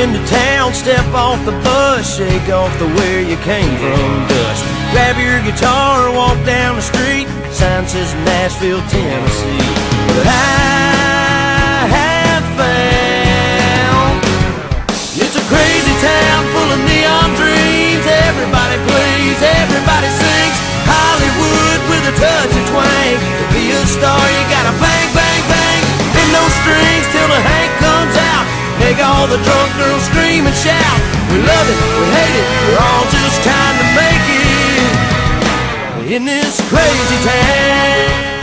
into town, step off the bus, shake off the where you came from dust. Grab your guitar, walk down the street, sign says Nashville, Tennessee. But I have found it's a crazy town full of neon dreams. Everybody plays, everybody sings. Hollywood with a touch of twang. To be a star you gotta bang, bang, bang. Bend those strings till the Hank comes out. Make all the drunk girls scream and shout. We love it, we hate it, we're all just trying to make it in this crazy town.